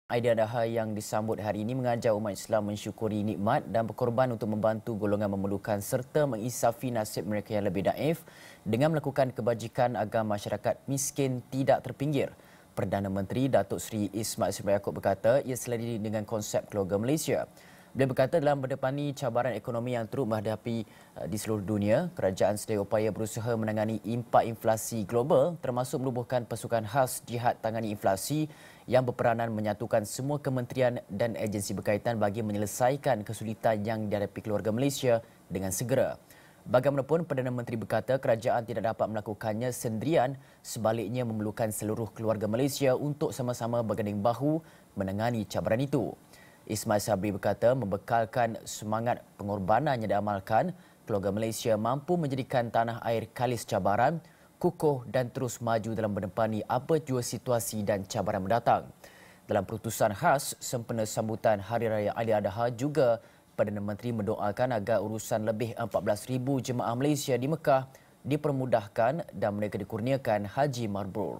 Aidiladha yang disambut hari ini mengajar umat Islam mensyukuri nikmat dan berkorban untuk membantu golongan memerlukan serta mengisafi nasib mereka yang lebih daif dengan melakukan kebajikan agar masyarakat miskin tidak terpinggir. Perdana Menteri Datuk Seri Ismail Sabri Yaakob berkata ia seladini dengan konsep keluarga Malaysia. Beliau berkata dalam berdepani cabaran ekonomi yang teruk menghadapi di seluruh dunia, kerajaan sedaya upaya berusaha menangani impak inflasi global termasuk menubuhkan pasukan khas jihad tangani inflasi yang berperanan menyatukan semua kementerian dan agensi berkaitan bagi menyelesaikan kesulitan yang dihadapi keluarga Malaysia dengan segera. Bagaimanapun, Perdana Menteri berkata kerajaan tidak dapat melakukannya sendirian, sebaliknya memerlukan seluruh keluarga Malaysia untuk sama-sama berganding bahu menangani cabaran itu. Ismail Sabri berkata membekalkan semangat pengorbanan yang diamalkan, keluarga Malaysia mampu menjadikan tanah air kalis cabaran, kukuh dan terus maju dalam menepani apa jua situasi dan cabaran mendatang. Dalam perutusan khas sempena sambutan Hari Raya Aidiladha juga, Perdana Menteri mendoakan agar urusan lebih 14,000 jemaah Malaysia di Mekah dipermudahkan dan mereka dikurniakan haji mabrur.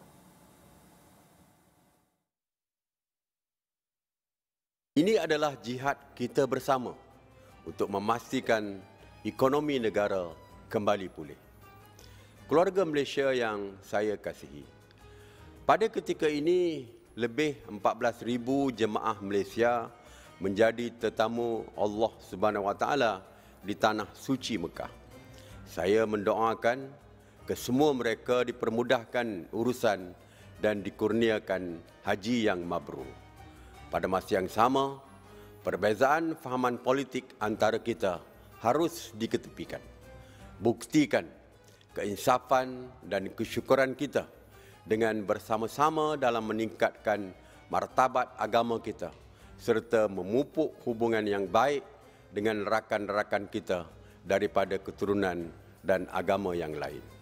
Ini adalah jihad kita bersama untuk memastikan ekonomi negara kembali pulih. Keluarga Malaysia yang saya kasihi, pada ketika ini lebih 14,000 jemaah Malaysia menjadi tetamu Allah Subhanahu Wa Taala di tanah suci Mekah. Saya mendoakan ke semua mereka dipermudahkan urusan dan dikurniakan haji yang mabrur. Pada masa yang sama, perbezaan fahaman politik antara kita harus diketepikan. Buktikan keinsafan dan kesyukuran kita dengan bersama-sama dalam meningkatkan martabat agama kita serta memupuk hubungan yang baik dengan rakan-rakan kita daripada keturunan dan agama yang lain.